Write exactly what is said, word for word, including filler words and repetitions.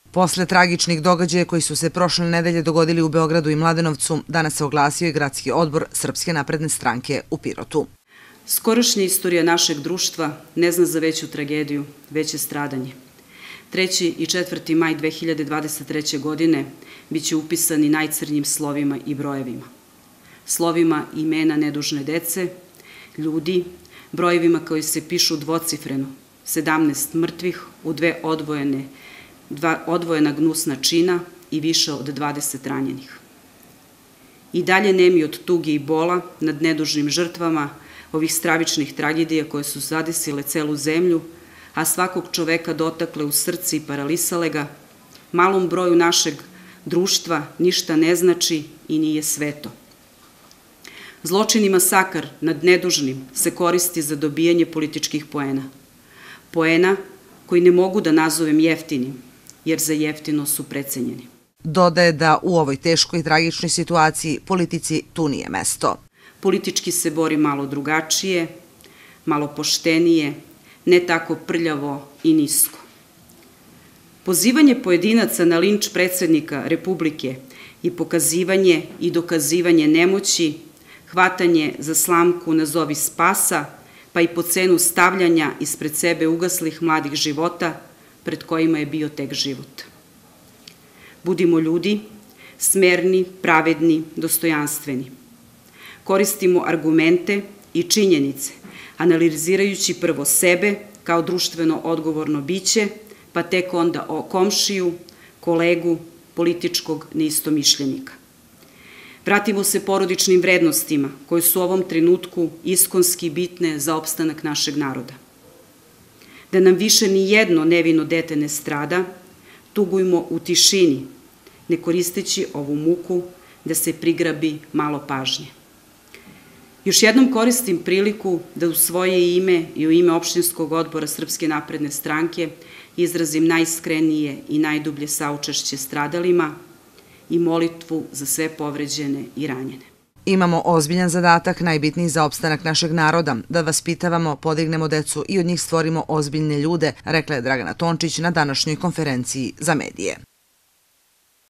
Posle tragičnih događaja koji su se prošle nedelje dogodili u Beogradu i Mladenovcu, danas se oglasio i gradski odbor Srpske napredne stranke u Pirotu. Skorašnja istorija našeg društva ne zna za veću tragediju, veće stradanje. treći i četvrti maj dve hiljade dvadeset treće. godine biće upisani najcrnjim slovima i brojevima. Slovima imena nedužne dece, ljudi, brojevima koji se pišu dvocifreno, sedamnaest mrtvih u dve odvojene, dva odvojena gnusna čina i više od dvadeset ranjenih. I dalje nemi od tuge i bola nad nedužnim žrtvama ovih stravičnih tragedija koje su zadesile celu zemlju, a svakog čoveka dotakle u srce i paralisale ga, malom broju našeg društva ništa ne znači i nije sveto. Zločin i masakar nad nedužnim se koristi za dobijanje političkih poena. Poena koji ne mogu da nazovem jeftinim, jer za jeftino su precenjeni. Dodaje da u ovoj teškoj i tragičnoj situaciji politici tu nije mesto. Politički se bori malo drugačije, malo poštenije, ne tako prljavo i nisko. Pozivanje pojedinaca na linč predsednika Republike i pokazivanje i dokazivanje nemoći, hvatanje za slamku nazovi spasa, pa i po cenu stavljanja ispred sebe ugaslih mladih života, pred kojima je bio tek život. Budimo ljudi, smerni, pravedni, dostojanstveni. Koristimo argumente i činjenice, analizirajući prvo sebe kao društveno odgovorno biće, pa tek onda o komšiju, kolegu, političkog neistomišljenika. Vratimo se porodičnim vrednostima koje su u ovom trenutku iskonski bitne za opstanak našeg naroda. Da nam više ni jedno nevino dete ne strada, tugujmo u tišini, ne koristeći ovu muku da se prigrabi malo pažnje. Još jednom koristim priliku da u svoje ime i u ime opštinskog odbora Srpske napredne stranke izrazim najiskrenije i najdublje saučešće stradalima i molitvu za sve povređene i ranjene. Imamo ozbiljan zadatak, najbitniji za opstanak našeg naroda, da vaspitavamo, podignemo decu i od njih stvorimo ozbiljne ljude, rekla je Dragana Tončić na današnjoj konferenciji za medije.